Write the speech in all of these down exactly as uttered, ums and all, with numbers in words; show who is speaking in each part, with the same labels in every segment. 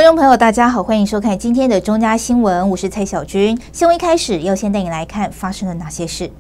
Speaker 1: 众朋友，大家好，欢迎收看今天的中嘉新闻，我是蔡小军。新闻一开始要先带你来看发生了哪些事。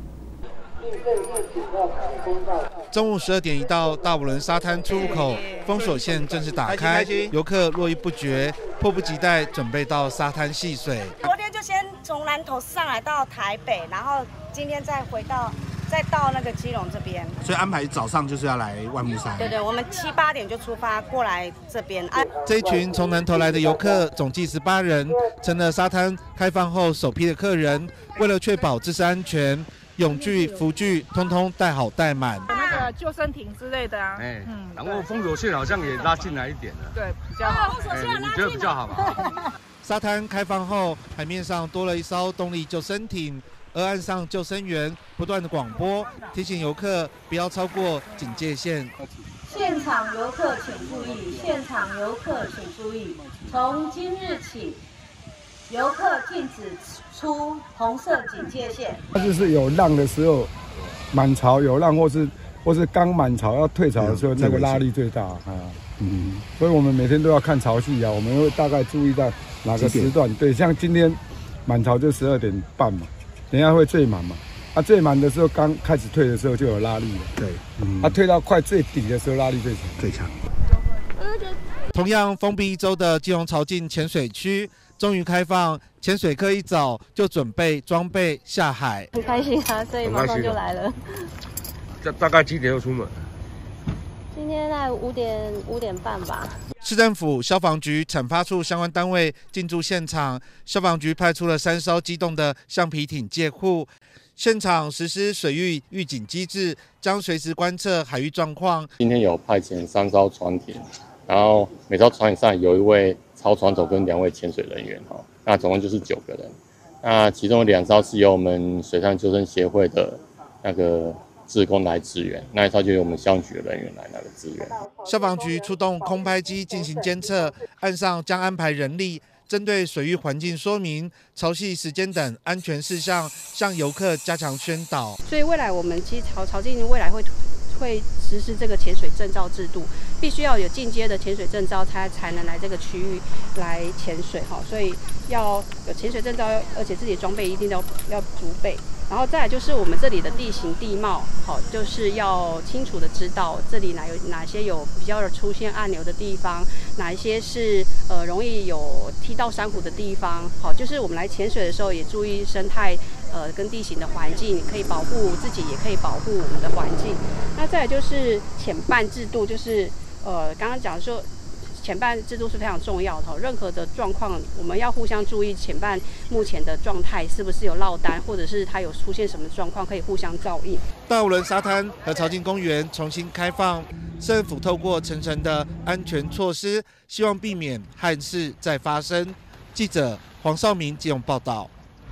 Speaker 2: 中午十二点一到，大武仑沙滩出入口封锁线正式打开，游客络绎不绝，迫不及待准备到沙滩戏水。
Speaker 3: 昨天就先从南投上来到台北，然后今天再回到。 再到那个基隆这边，
Speaker 2: 所以安排早上就是要来万木山。
Speaker 3: 对对，我们七八点就出发过来这边。啊、
Speaker 2: 这一群从南投来的游客总计十八人，成了沙滩开放后首批的客人。为了确保自身安全，泳具、浮具通通带好带满。
Speaker 4: 那个救生艇之类的啊，
Speaker 5: 哎，嗯，然后封锁线好像也拉进来一点了。
Speaker 4: 对，比较好。
Speaker 5: 哎，你觉得比较好吗？
Speaker 2: 沙滩开放后，海面上多了一艘动力救生艇。 而岸上救生员不断的广播，提醒游客不要超过警戒线。
Speaker 6: 现场游客请注意，现场游客请注意，从今日起，游客禁止出红色警戒线。
Speaker 7: 它就是有浪的时候，满潮有浪，或是或是刚满潮要退潮的时候，那个拉力最大啊。嗯，所以我们每天都要看潮汐啊，我们会大概注意在哪个时段。对，像今天满潮就十二点半嘛。 等一下会最满嘛？啊，最满的时候刚开始退的时候就有拉力了。对，嗯，啊，退到快最底的时候拉力最强。最强。
Speaker 2: 同样封闭一周的基隆潮境潜水区终于开放，潜水客一早就准备装备下海。
Speaker 8: 很开心啊，所以马上就来了。
Speaker 5: 这大概几点就出门？
Speaker 8: 今天在五点五点半吧。
Speaker 2: 市政府消防局产发处相关单位进驻现场，消防局派出了三艘机动的橡皮艇借护，现场实施水域预警机制，将随时观测海域状况。
Speaker 9: 今天有派遣三艘船艇，然后每艘船上有一位操船手跟两位潜水人员，哈，那总共就是九个人。那其中有两艘是由我们水上救生协会的那个。 志工来支援，那一艘就由我们消防局的人员来那个支援。
Speaker 2: 消防局出动空拍机进行监测，岸上将安排人力，针对水域环境说明、潮汐时间等安全事项，向游客加强宣导。
Speaker 10: 所以未来我们其实潮潮境未来会会实施这个潜水证照制度，必须要有进阶的潜水证照，才才能来这个区域来潜水哈。所以要有潜水证照，而且自己装备一定要要足备。 然后再来就是我们这里的地形地貌，好，就是要清楚的知道这里哪有哪些有比较出现暗流的地方，哪一些是呃容易有踢到珊瑚的地方，好，就是我们来潜水的时候也注意生态呃跟地形的环境，可以保护自己，也可以保护我们的环境。那再来就是潜伴制度，就是呃刚刚讲说。 潜伴制度是非常重要的，任何的状况我们要互相注意潜伴目前的状态是不是有落单，或者是它有出现什么状况，可以互相照应。
Speaker 2: 大武仑沙滩和潮境公园重新开放，政府透过层层的安全措施，希望避免憾事再发生。记者黄少明基隆报道。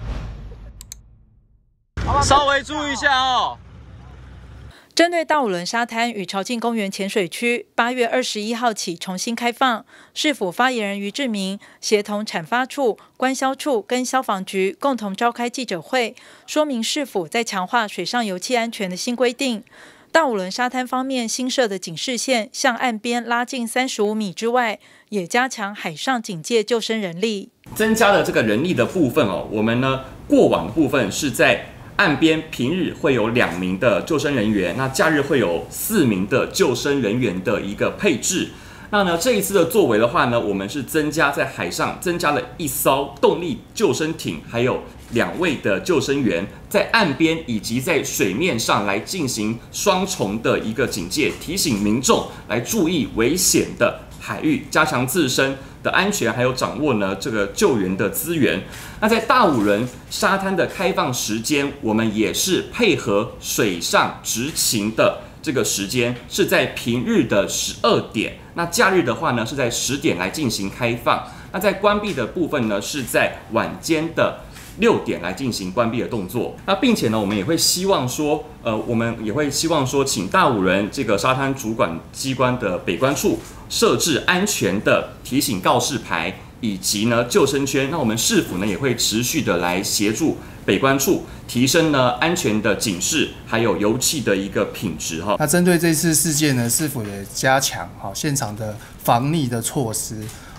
Speaker 11: 稍微注意一下哦。
Speaker 1: 针对大武仑沙滩与潮境公园潜水区，八月二十一号起重新开放。市府发言人于志明协同产发处、官消处跟消防局共同召开记者会，说明市府在强化水上油气安全的新规定。大武仑沙滩方面新设的警示线向岸边拉近三十五米之外，也加强海上警戒救生人力。
Speaker 12: 增加了这个人力的部分哦，我们呢过往的部分是在。 岸边平日会有两名的救生人员，那假日会有四名的救生人员的一个配置。那呢，这一次的作为的话呢，我们是增加在海上增加了一艘动力救生艇，还有两位的救生员在岸边以及在水面上来进行双重的一个警戒，提醒民众来注意危险的海域，加强自身的安全，还有掌握呢这个救援的资源。那在大武仑沙滩的开放时间，我们也是配合水上执勤的这个时间，是在平日的十二点，那假日的话呢是在十点来进行开放。那在关闭的部分呢是在晚间的六点来进行关闭的动作。那并且呢，我们也会希望说，呃，我们也会希望说，请大武仑这个沙滩主管机关的北关处设置安全的提醒告示牌，以及呢救生圈。那我们市府呢也会持续的来协助北关处提升呢安全的警示，还有油气的一个品质哈。
Speaker 13: 那针对这次事件呢，市府也加强好现场的防溺的措施。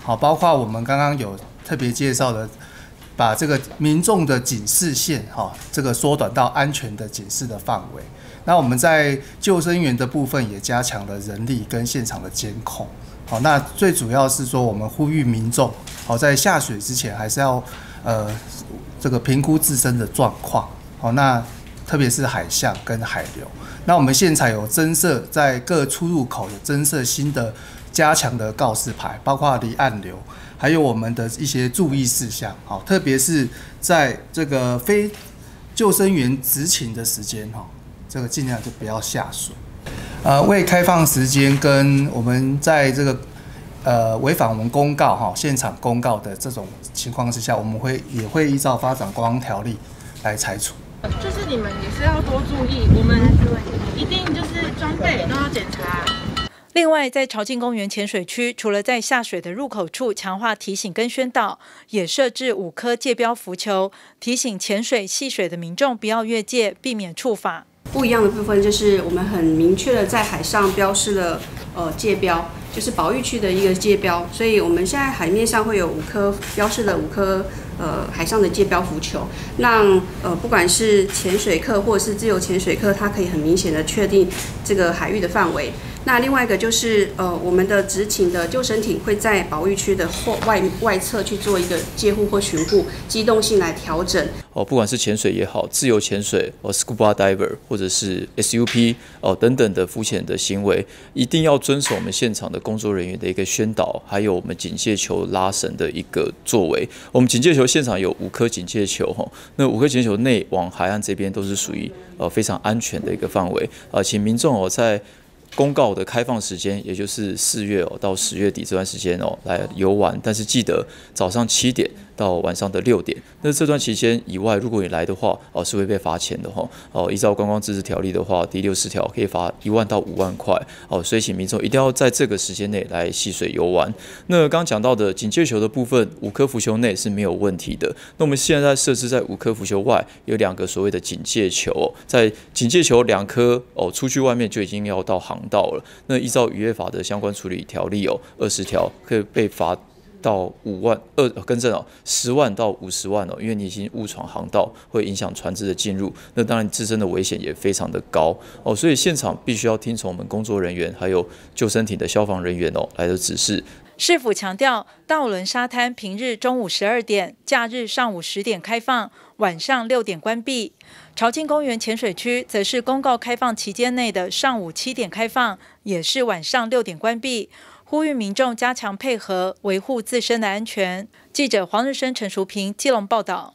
Speaker 13: 好，包括我们刚刚有特别介绍的，把这个民众的警示线哈，这个缩短到安全的警示的范围。那我们在救生员的部分也加强了人力跟现场的监控。好，那最主要是说我们呼吁民众，好，在下水之前还是要呃这个评估自身的状况。好，那特别是海象跟海流。那我们现场有增设在各出入口有增设新的加强的告示牌，包括离岸流，还有我们的一些注意事项。好，特别是在这个非救生员执勤的时间哈，这个尽量就不要下水。呃，未开放时间跟我们在这个呃违反我们公告哈现场公告的这种情况之下，我们会也会依照发展观光条例来裁处。
Speaker 4: 就是你们也是要多注意，我们一定就是装备都要检查。
Speaker 1: 另外，在潮境公园潜水区，除了在下水的入口处强化提醒跟宣导，也设置五颗界标浮球，提醒潜水戏水的民众不要越界，避免触法。
Speaker 10: 不一样的部分就是我们很明确的在海上标示了呃界标，就是保育区的一个界标，所以我们现在海面上会有五颗标示的五颗呃海上的界标浮球，让呃不管是潜水客或者是自由潜水客，它可以很明显的确定这个海域的范围。那另外一个就是呃我们的执勤的救生艇会在保育区的后外外侧去做一个戒护或巡护，机动性来调整。
Speaker 11: 哦，不管是潜水也好，自由潜水哦 ，scuba diver 或者是 S U P 哦等等的浮潜的行为，一定要遵守我们现场的工作人员的一个宣导，还有我们警戒球拉绳的一个作为。我们警戒球现场有五颗警戒球哈，那五颗警戒球内往海岸这边都是属于呃非常安全的一个范围啊、呃，请民众哦在公告的开放时间，也就是四月哦到十月底这段时间哦来游玩，但是记得早上七点到晚上的六点。那这段期间以外，如果你来的话，哦是会被罚钱的哈。哦，依照观光自治条例的话，第六十条可以罚一万到五万块。哦，所以请民众一定要在这个时间内来戏水游玩。那刚刚讲到的警戒球的部分，五颗浮球内是没有问题的。那我们现在设置在五颗浮球外有两个所谓的警戒球、哦，在警戒球两颗哦出去外面就已经要到航道了。那依照渔业法的相关处理条例哦，二十条可以被罚到五万二，更正哦，十万到五十万哦，因为你已经误闯航道，会影响船只的进入，那当然自身的危险也非常的高哦，所以现场必须要听从我们工作人员还有救生艇的消防人员哦来的指示。
Speaker 1: 市府强调，大武仑沙滩平日中午十二点，假日上午十点开放，晚上六点关闭。潮境公园潜水区则是公告开放期间内的上午七点开放，也是晚上六点关闭。呼吁民众加强配合，维护自身的安全。记者黄日升、陈淑平基隆报道。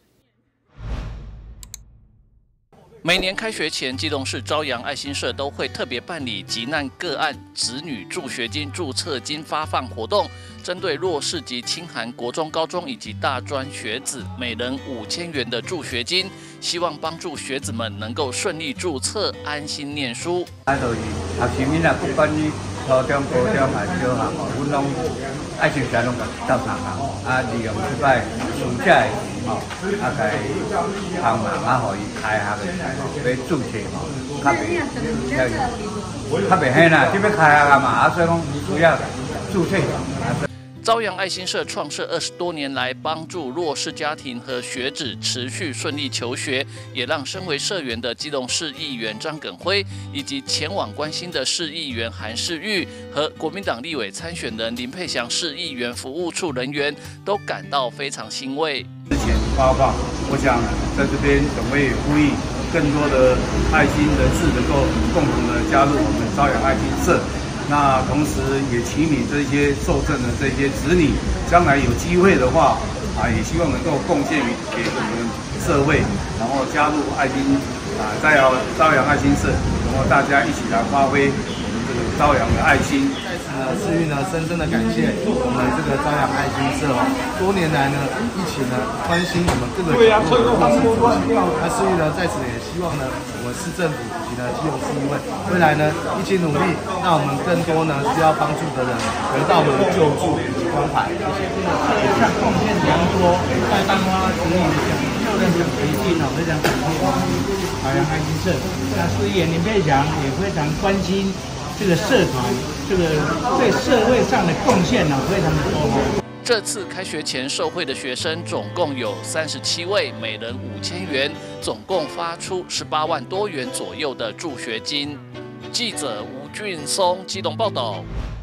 Speaker 14: 每年开学前，基隆市朝阳爱心社都会特别办理急难个案子女助学金注册金发放活动，针对弱势及清寒国中、高中以及大专学子，每人五千元的助学金，希望帮助学子们能够顺利注册，安心念书。
Speaker 15: 啊，就是学习囡仔，不管你初中、高中还是小学哦，阮拢爱心社拢甲斗相共，啊，利用即摆暑假吼，啊，甲伊帮忙啊，互伊开学的时候要注册吼，较袂较袂嘿啦，即要开学啊嘛，啊，所以讲需要注册。
Speaker 14: 朝阳爱心社创设二十多年来，帮助弱势家庭和学子持续顺利求学，也让身为社员的基隆市议员张耿辉，以及前往关心的市议员韩世玉和国民党立委参选人林佩祥市议员服务处人员，都感到非常欣慰。
Speaker 15: 之前发放，我想在这边总会呼吁更多的爱心人士能够共同的加入我们朝阳爱心社。那同时也期勉这些受赠的这些子女，将来有机会的话，啊，也希望能够贡献给我们社会，然后加入爱心啊，再要朝阳爱心社，然后大家一起来发挥我们这个朝阳的爱心。
Speaker 2: 在此呢，世玉呢深深的感谢我们这个朝阳爱心社哦，多年来呢一起呢关心我们各个角落的弱势族群。那世玉呢在此也希望呢，我们市政府以及呢基隆市议会未来呢一起努力，让我们更多呢需要帮助的人得到了救助以及关怀。谢谢。
Speaker 16: 像贡献良多，在当花子女的教任的培训哦，非常感谢我们朝阳爱心社。那市议员林佩祥也非常关心这个社团，这个对社会上的贡献呢，非常的多。
Speaker 14: 这次开学前受惠的学生总共有三十七位，每人五千元，总共发出十八万多元左右的助学金。记者吴俊松基隆报道。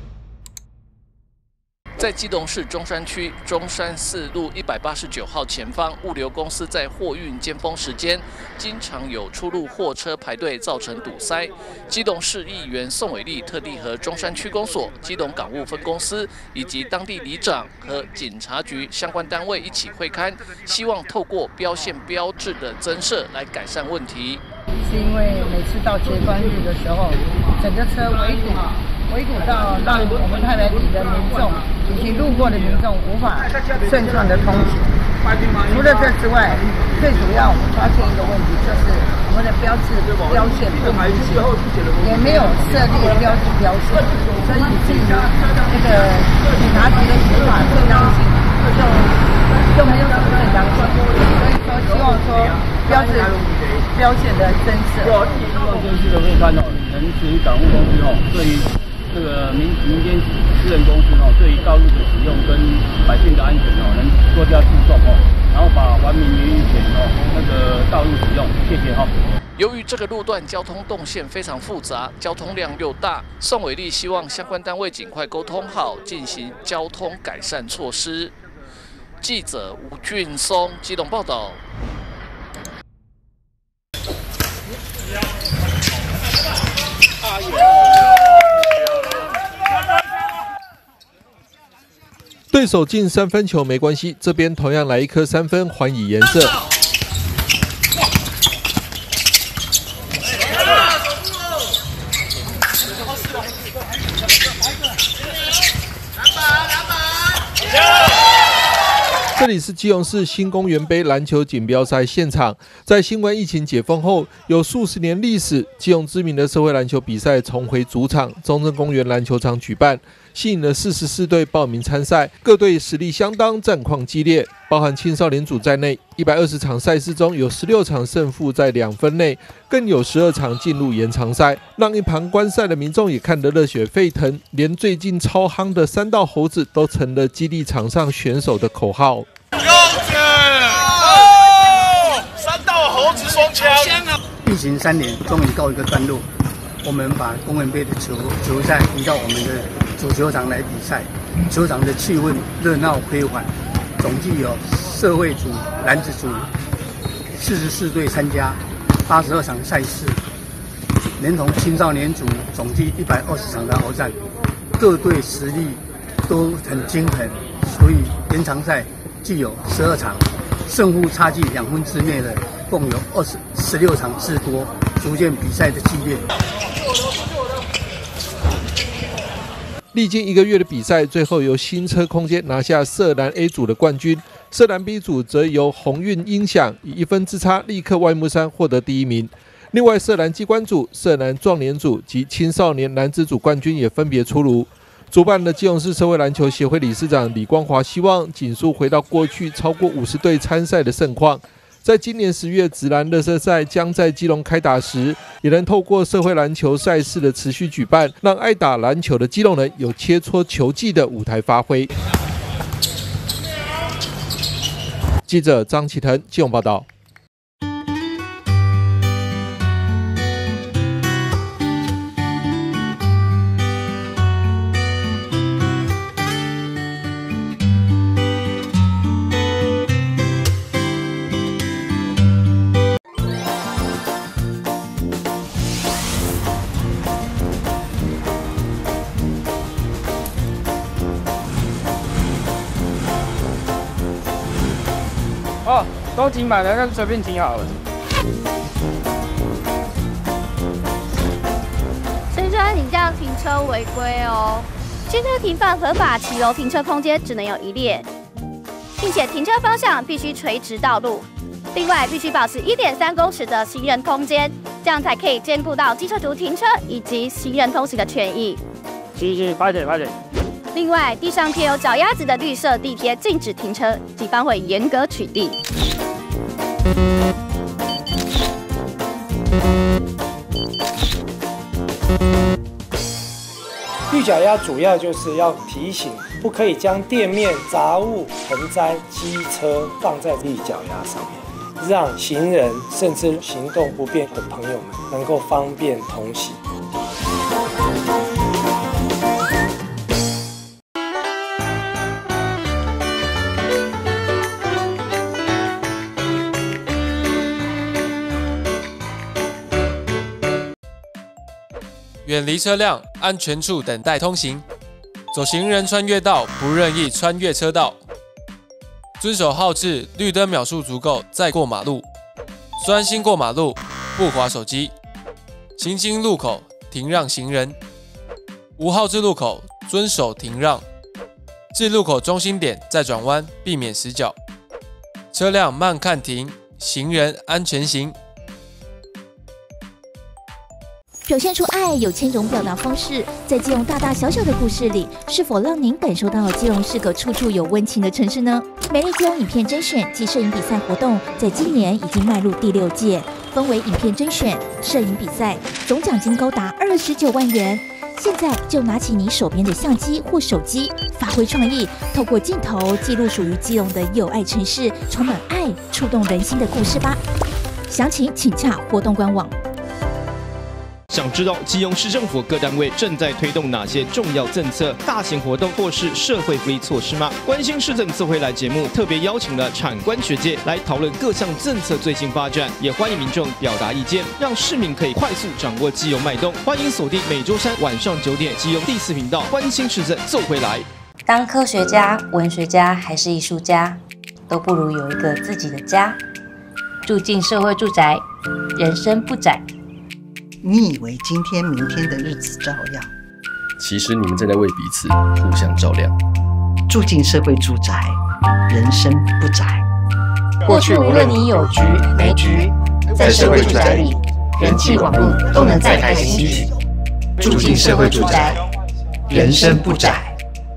Speaker 14: 在基隆市中山区中山四路一百八十九号前方，物流公司在货运尖峰时间，经常有出入货车排队，造成堵塞。基隆市议员宋伟立特地和中山区公所、基隆港务分公司以及当地里长和警察局相关单位一起会勘，希望透过标线标志的增设来改善问题。
Speaker 17: 是因为每次到节关日的时候，整个车围堵。围堵到让我们太白里的民众以及路过的民众无法顺畅的通行。除了这之外，最主要我们发现一个问题，就是我们的标志标线不明显，也没有设立标志标线，所以至于这个警察局的执法正当性就就没有什么正当性。所以说，希望说标志标线的增设。
Speaker 15: 这次的会刊哦，能属于港务公司哦，对于这个民民间私人公司哦，对于道路的使用跟百姓的安全哦，能多加注重哦，然后把环民于一体哦，那个道路使用，谢谢哈。
Speaker 14: 由于这个路段交通动线非常复杂，交通量又大，宋伟立希望相关单位尽快沟通好，进行交通改善措施。记者吴俊松基隆报道。
Speaker 18: 对手进三分球没关系，这边同样来一颗三分，还以颜色。这里是基隆市新公园杯篮球锦标赛现场，在新冠疫情解封后，有数十年历史，基隆知名的社会篮球比赛重回主场中正公园篮球场举办，吸引了四十四队报名参赛，各队实力相当，战况激烈，包含青少年组在内，一百二十场赛事中有十六场胜负在两分内，更有十二场进入延长赛，让一旁观赛的民众也看得热血沸腾，连最近超夯的三道猴子都成了激励场上选手的口号。
Speaker 19: 猴子哦，三道猴子双枪。
Speaker 20: 疫情三年终于告一个段落，我们把公园杯的球球赛移到我们的主球场来比赛，球场的气氛热闹非凡，总计有社会组、男子组四十四队参加，八十二场赛事，连同青少年组总计一百二十场的鏖战，各队实力都很惊人，所以延长赛既有十二场，胜负差距两分之内的共有二十十六场之多，逐渐比赛的激烈。
Speaker 18: 历经一个月的比赛，最后由新车空间拿下社篮 A 组的冠军，社篮 B 组则由鸿运音响以一分之差力克外木山获得第一名。另外，社篮机关组、社篮壮年组及青少年男子组冠军也分别出炉。主办的基隆市社会篮球协会理事长李光华希望紧速回到过去超过五十队参赛的盛况。在今年十月职篮热身赛将在基隆开打时，也能透过社会篮球赛事的持续举办，让爱打篮球的基隆人有切磋球技的舞台发挥。记者张启腾基隆报道。
Speaker 21: 哦，都停满了，那就随便停好了。
Speaker 22: 先生，你这样停车违规哦。汽车停放合法骑楼停车空间只能有一列，并且停车方向必须垂直道路。另外，必须保持一点三公尺的行人空间，这样才可以兼顾到机车族停车以及行人通行的权益。
Speaker 21: 行行，快点，快点。
Speaker 22: 另外，地上贴有脚丫子的绿色地贴禁止停车，警方会严格取缔。
Speaker 3: 绿脚丫主要就是要提醒，不可以将店面、杂物、盆栽、机车放在绿脚丫上面，让行人甚至行动不便的朋友们能够方便通行。
Speaker 6: 远离车辆，安全处等待通行。走行人穿越道，不任意穿越车道。遵守号志，绿灯秒数足够再过马路。专心过马路，不滑手机。行经路口，停让行人。无号志路口，遵守停让。至路口中心点再转弯，避免死角。车辆慢看停，行人安全行。
Speaker 23: 表现出爱有千种表达方式，在基隆大大小小的故事里，是否让您感受到基隆是个处处有温情的城市呢？美丽基隆影片甄选及摄影比赛活动，在今年已经迈入第六届，分为影片甄选、摄影比赛，总奖金高达二十九万元。现在就拿起你手边的相机或手机，发挥创意，透过镜头记录属于基隆的友爱城市，充满爱、触动人心的故事吧。详情请洽活动官网。
Speaker 24: 想知道基隆市政府各单位正在推动哪些重要政策、大型活动或是社会福利措施吗？关心市政自回来节目特别邀请了产官学界来讨论各项政策最新发展，也欢迎民众表达意见，让市民可以快速掌握基隆脉动。欢迎锁定每周三晚上九点基隆第四频道，关心市政奏回来。
Speaker 25: 当科学家、文学家还是艺术家，都不如有一个自己的家。住进社会住宅，人生不窄。
Speaker 26: 你以为今天明天的日子照样，
Speaker 27: 其实你们正在为彼此互相照亮。
Speaker 26: 住进社会住宅，人生不窄。
Speaker 25: 过去无论你有局没局，在社会住宅里，人际网络都能再开新局。住进社会住宅，人生不窄。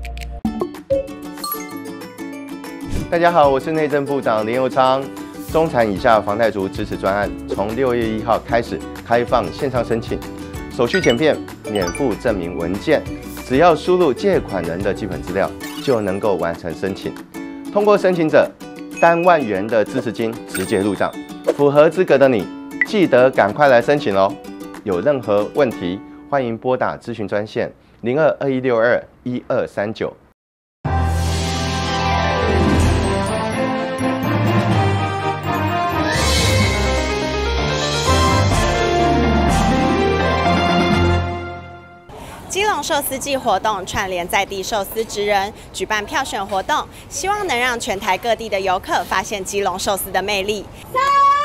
Speaker 28: 大家好，我是内政部长林佑昌。中产以下房贷族支持专案从六月一号开始开放线上申请，手续简便，免付证明文件，只要输入借款人的基本资料就能够完成申请。通过申请者，单万元的支持金直接入账。符合资格的你，记得赶快来申请哦！有任何问题，欢迎拨打咨询专线零二二一六二一二三九。
Speaker 29: 基隆寿司季活动串联在地寿司职人，举办票选活动，希望能让全台各地的游客发现基隆寿司的魅力。
Speaker 30: 三、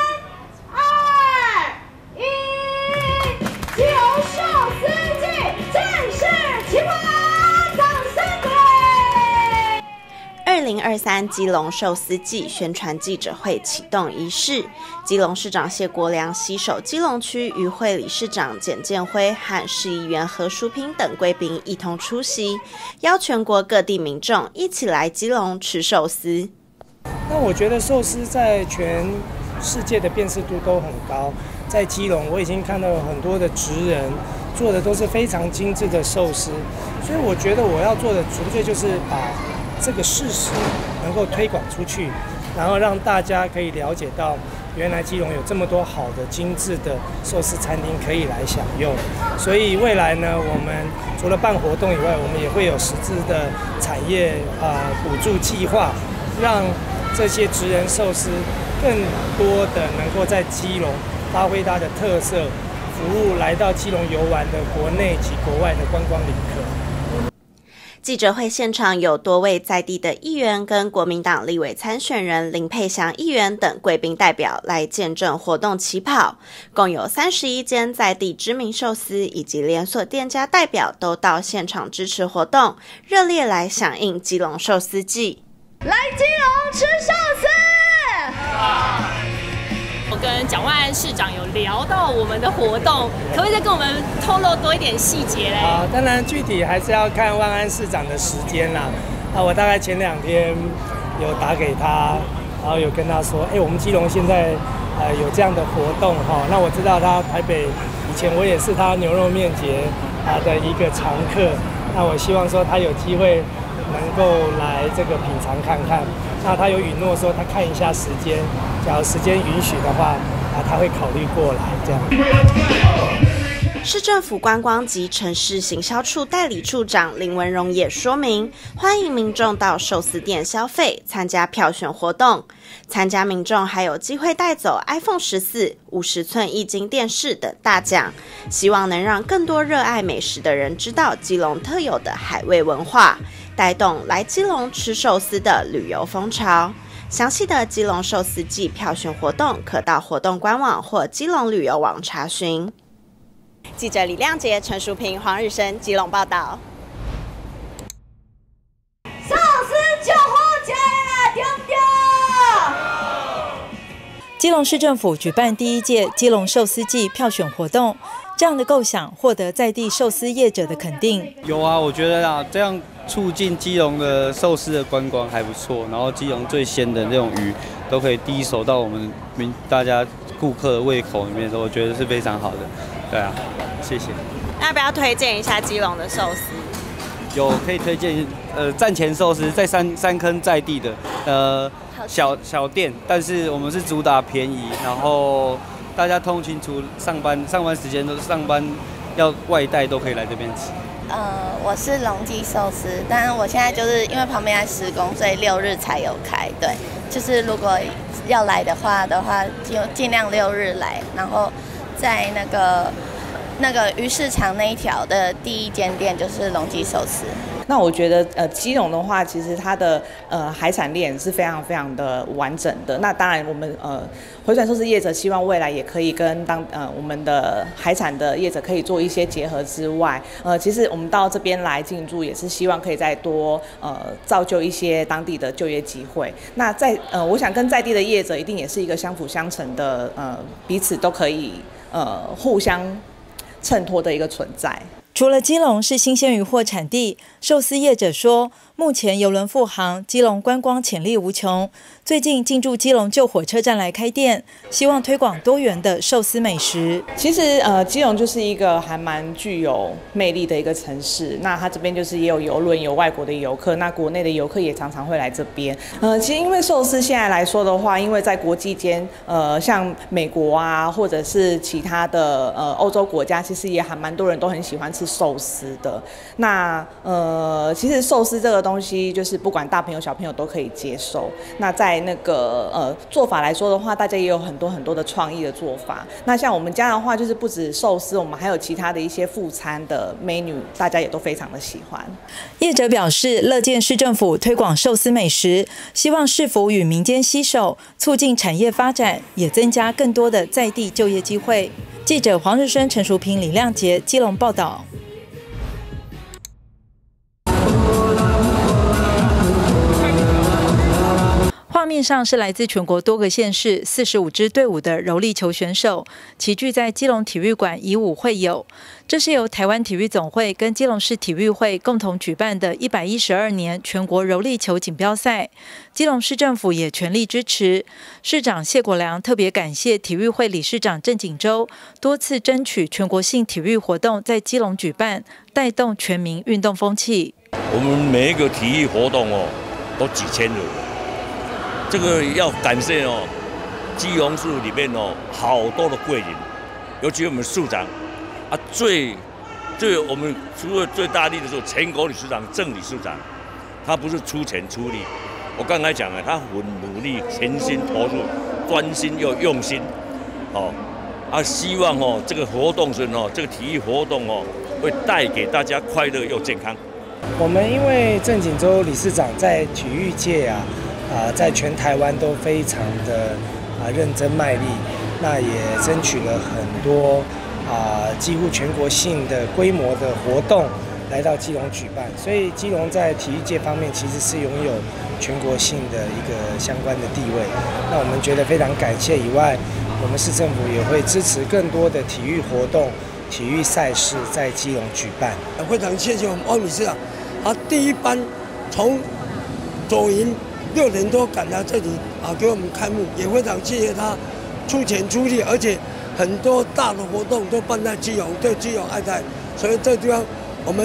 Speaker 30: 二、一，基隆寿司季正式起跑，掌声鼓励！
Speaker 29: 二零二三基隆寿司季宣传记者会启动仪式，基隆市长谢国良携手基隆区渔会理事长简建辉和市议员何淑萍等贵宾一同出席，邀全国各地民众一起来基隆吃寿司。
Speaker 3: 那我觉得寿司在全世界的辨识度都很高，在基隆我已经看到有很多的职人做的都是非常精致的寿司，所以我觉得我要做的纯粹就是把这个事实能够推广出去，然后让大家可以了解到原来基隆有这么多好的精致的寿司餐厅可以来享用。所以未来呢，我们除了办活动以外，我们也会有实质的产业啊补助计划，让这些职人寿司更多的能够在基隆发挥它的特色，服务来到基隆游玩的国内及国外的观光旅客。
Speaker 29: 记者会现场有多位在地的议员跟国民党立委参选人林佩祥议员等贵宾代表来见证活动起跑，共有三十一间在地知名寿司以及连锁店家代表都到现场支持活动，热烈来响应基隆寿司季。
Speaker 30: 来基隆吃寿司！
Speaker 31: 我跟蒋万安市长有聊到我们的活动，可不可以再跟我们透露多一点细节嘞？
Speaker 3: 啊，当然具体还是要看万安市长的时间啦。啊，我大概前两天有打给他，然后有跟他说，哎、欸，我们基隆现在呃有这样的活动哈。那我知道他台北以前我也是他牛肉面节啊的一个常客， 那我希望说他有机会能够来这个品尝看看。那他有允诺说他看一下时间，假如时间允许的话，啊，他会考虑过来这样。
Speaker 29: 市政府观光及城市行销处代理处长林文荣也说明，欢迎民众到寿司店消费，参加票选活动。参加民众还有机会带走 iPhone 十四、五十寸液晶电视等大奖，希望能让更多热爱美食的人知道基隆特有的海味文化，带动来基隆吃寿司的旅游风潮。详细的基隆寿司季票选活动，可到活动官网或基隆旅游网查询。记者李亮杰、陈淑平、黄日升，基隆报道。
Speaker 30: 寿司就好吃啦，对不对？
Speaker 1: 基隆市政府举办第一届基隆寿司季票选活动，这样的构想获得在地寿司业者的肯定。
Speaker 2: 有啊，我觉得啊，这样促进基隆的寿司的观光还不错，然后基隆最鲜的那种鱼都可以第一手到我们民大家顾客的胃口里面，我觉得是非常好的。对啊，谢谢。
Speaker 29: 那要不要推荐一下基隆的寿司？
Speaker 2: 有可以推荐，呃，站前寿司在三三坑在地的，呃，小小店，但是我们是主打便宜，然后大家通勤除上班上班时间都上班要外带都可以来这边吃。
Speaker 4: 呃，我是龙记寿司，但是我现在就是因为旁边在施工，所以六日才有开。对，就是如果要来的话的话，就尽量六日来，然后在那个那个鱼市场那一条的第一间店就是龙记寿司。
Speaker 5: 那我觉得，呃，基隆的话，其实它的呃海产链是非常非常的完整的。那当然，我们呃回转寿司业者希望未来也可以跟当呃我们的海产的业者可以做一些结合之外，呃，其实我们到这边来进驻也是希望可以再多呃造就一些当地的就业机会。那在呃，我想跟在地的业者一定也是一个相辅相成的，呃，彼此都可以呃互相衬托的一个存在。
Speaker 1: 除了基隆是新鲜渔获产地，寿司业者说，目前邮轮复航，基隆观光潜力无穷。最近进驻基隆旧火车站来开店，希望推广多元的寿司美食。
Speaker 5: 其实呃，基隆就是一个还蛮具有魅力的一个城市。那它这边就是也有邮轮，有外国的游客，那国内的游客也常常会来这边。呃，其实因为寿司现在来说的话，因为在国际间，呃，像美国啊，或者是其他的呃欧洲国家，其实也还蛮多人都很喜欢吃寿司的。那呃，其实寿司这个东西，就是不管大朋友小朋友都可以接受。那在那个呃做法来说的话，大家也有很多很多的创意的做法。那像我们家的话，就是不止寿司，我们还有其他的一些副餐的 menu， 大家也都非常的喜欢。
Speaker 1: 业者表示，乐见市政府推广寿司美食，希望市府与民间携手，促进产业发展，也增加更多的在地就业机会。记者黄日升、陈淑平、李亮杰，基隆报道。画面上是来自全国多个县市四十五支队伍的柔力球选手，齐聚在基隆体育馆以武会友。这是由台湾体育总会跟基隆市体育会共同举办的一百一十二年全国柔力球锦标赛。基隆市政府也全力支持，市长谢国良特别感谢体育会理事长郑锦洲多次争取全国性体育活动在基隆举办，带动全民运动风气。
Speaker 7: 我们每一个体育活动哦，都几千人。这个要感谢哦，基隆市里面哦好多的贵人，尤其我们市长啊，最最我们除了最大力的时候，全国理事长郑理事长，他不是出钱出力，我刚才讲了，他很努力，全心投入，专心又用心，哦啊，希望哦这个活动是哦这个体育活动哦会带给大家快乐又健康。
Speaker 3: 我们因为郑锦洲理事长在体育界啊。啊，在全台湾都非常的啊认真卖力，那也争取了很多啊几乎全国性的规模的活动来到基隆举办，所以基隆在体育界方面其实是拥有全国性的一个相关的地位。那我们觉得非常感谢以外，我们市政府也会支持更多的体育活动、体育赛事在基隆举办。
Speaker 8: 非常谢谢我们汪理事长，他第一班从左营。六点多赶到这里啊，给我们开幕，也非常谢谢他出钱出力，而且很多大的活动都办在基隆，对基隆爱戴，所以这地方我们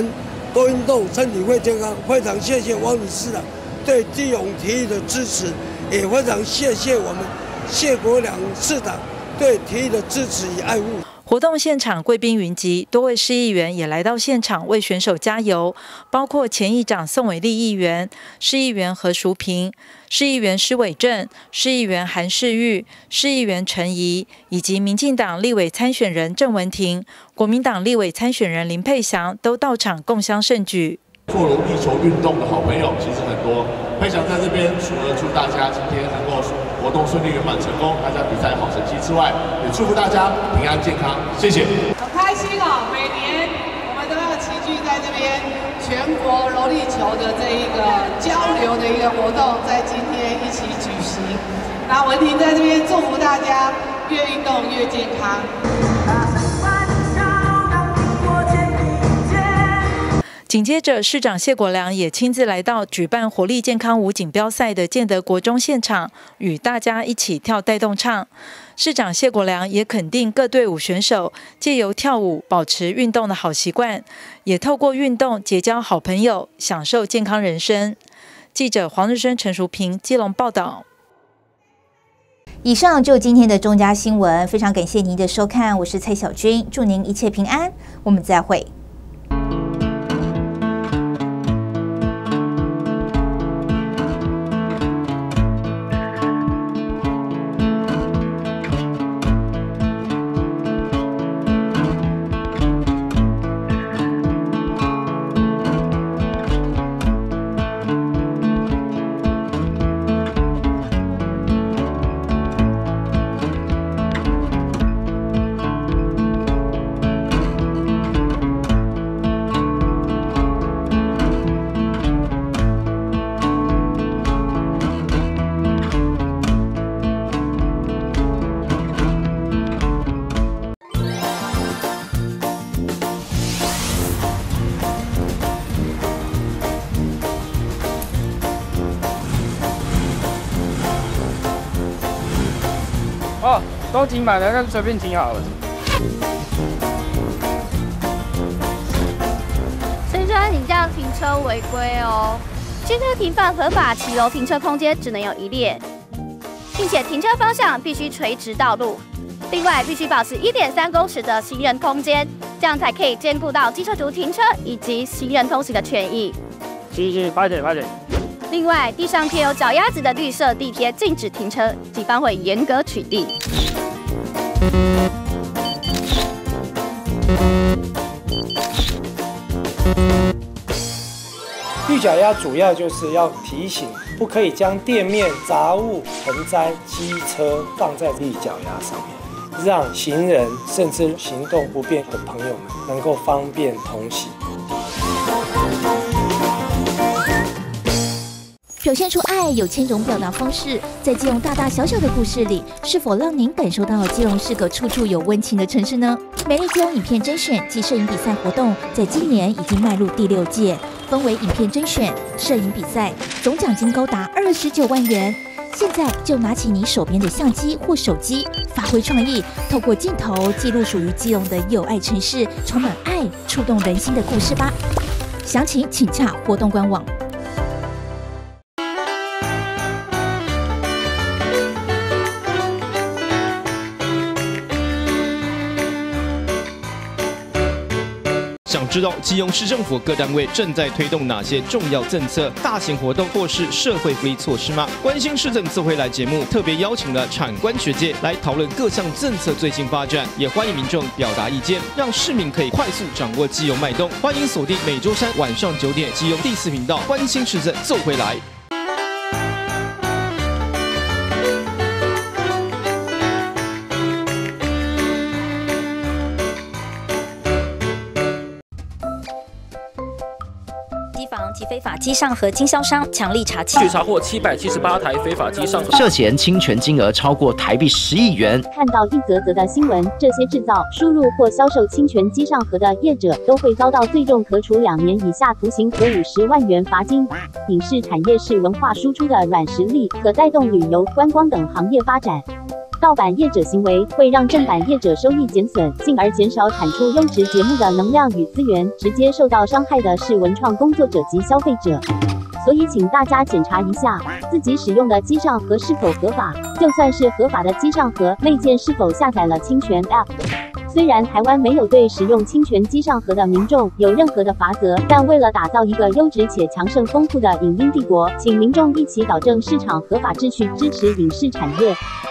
Speaker 8: 多运动，身体会健康。非常谢谢王理事长对基隆体育的支持，也非常谢谢我们谢国良市长对体育的支持与爱护。
Speaker 1: 活动现场贵宾云集，多位市议员也来到现场为选手加油，包括前议长宋伟立议员、市议员何淑萍、市议员施伟正、市议员韩世玉、市议员陈怡，以及民进党立委参选人郑文婷、国民党立委参选人林佩祥都到场共襄盛举。
Speaker 9: 做柔地球运动的好朋友其实很多，佩祥在这边除了祝大家今天能够活动顺利圆满成功，大家比赛好成绩之外，也祝福大家平安健康。谢谢。
Speaker 10: 很开心哦，每年我们都要齐聚在这边，全国柔地球的这一个交流的一个活动，在今天一起举行。那文婷在这边祝福大家越运动越健康。
Speaker 1: 紧接着，市长谢国良也亲自来到举办活力健康舞锦标赛的建德国中现场，与大家一起跳带动唱。市长谢国良也肯定各队伍选手借由跳舞保持运动的好习惯，也透过运动结交好朋友，享受健康人生。记者黄日升、陈淑平基隆报道。
Speaker 23: 以上就今天的中嘉新闻，非常感谢您的收看，我是蔡小军，祝您一切平安，我们再会。
Speaker 21: 哦，都已经买了，那随便停好了。
Speaker 22: 先生，你这样停车违规哦！机车停放合法骑楼停车空间只能有一列，并且停车方向必须垂直道路。另外，必须保持一点三公尺的行人空间，这样才可以兼顾到机车族停车以及行人通行的权益。
Speaker 21: 行行，快点，快点。
Speaker 22: 另外，地上贴有脚丫子的绿色地贴禁止停车，警方会严格取缔。
Speaker 3: 绿脚丫主要就是要提醒，不可以将店面、杂物、盆栽、机车放在绿脚丫上面，让行人甚至行动不便的朋友们能够方便通行。
Speaker 23: 表现出爱有千种表达方式，在基隆大大小小的故事里，是否让您感受到基隆是个处处有温情的城市呢？美丽基隆影片甄选及摄影比赛活动，在今年已经迈入第六届，分为影片甄选、摄影比赛，总奖金高达二十九万元。现在就拿起你手边的相机或手机，发挥创意，透过镜头记录属于基隆的友爱城市，充满爱、触动人心的故事吧。详情请洽活动官网。
Speaker 24: 想知道基隆市政府各单位正在推动哪些重要政策、大型活动或是社会福利措施吗？关心市政自会来节目特别邀请了产官学界来讨论各项政策最新发展，也欢迎民众表达意见，让市民可以快速掌握基隆脉动。欢迎锁定每周三晚上九点基隆第四频道，关心市政奏回来。
Speaker 23: 及非法机上盒经销商强力查缉，
Speaker 11: 据查获七百七十八台非法机上盒，
Speaker 12: 涉嫌侵权金额超过台币十亿元。
Speaker 13: 看到一则则的新闻，这些制造、输入或销售侵权机上盒的业者都会遭到最重可处两年以下徒刑和五十万元罚金。影视产业是文化输出的软实力，可带动旅游、观光等行业发展。 盗版业者行为会让正版业者收益减损，进而减少产出优质节目的能量与资源，直接受到伤害的是文创工作者及消费者。所以，请大家检查一下自己使用的机上盒是否合法，就算是合法的机上盒内建是否下载了侵权 App。虽然台湾没有对使用侵权机上盒的民众有任何的罚则，但为了打造一个优质且强盛丰富的影音帝国，请民众一起导正市场合法秩序，支持影视产业。